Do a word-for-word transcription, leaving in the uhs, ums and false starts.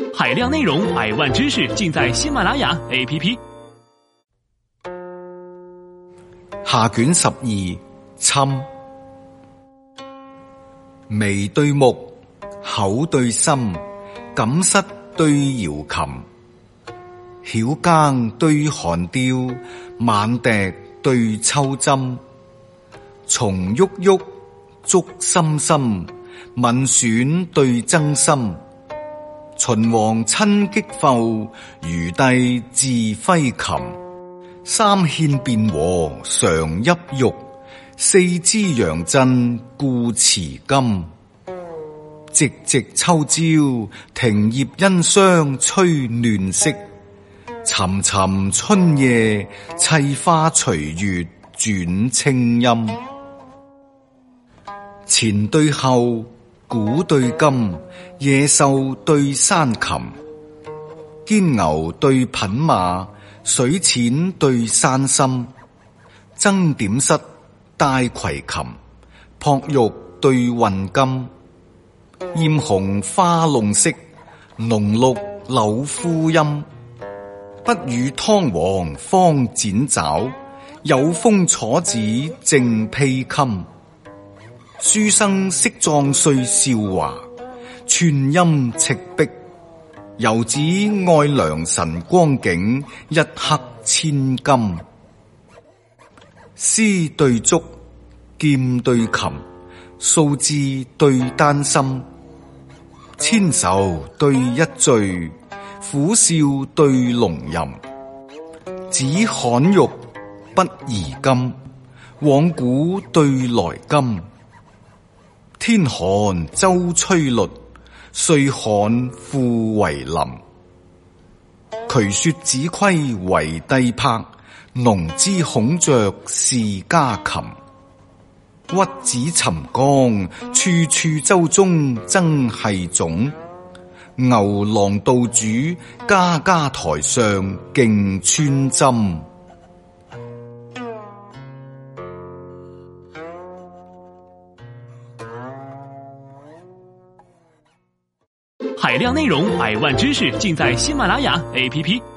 海量内容，百万知識，盡在喜馬拉雅 A P P。 下卷十二，侵。眉對目，口對心，感室對瑤琴，曉耕對寒調，晚笛對秋針，松鬱鬱，竹深深，問選對爭心，秦王親擊阜，余帝自揮琴。三獻卞和常泣玉，四支楊震故辭金。夕夕秋朝，庭葉因霜吹亂色，沉沉春夜，萋花隨月轉清陰。前對後，古對今，野獸對山禽，堅牛對牝馬，水淺對山深，爭點瑟，帶葵琴，撲玉對韻金。艷紅花弄色，濃綠柳枯陰。不與湯王方剪爪，有風楚子正披衾。書生識壯歲少華，寸陰赤壁。遊子愛良辰光景，一刻千金。絲對竹，劍對琴，數字對丹心。千愁對一醉，苦笑對龍吟。只罕玉，不宜金，往古對來今。天寒周吹栗，歲旱復為霖。渠說子規為帝柏，農知孔雀是家禽。屈指沉江，處處舟中爭系種。牛郎道主，家家台上競穿針。 海量內容，百萬知識，盡在喜馬拉雅 A P P。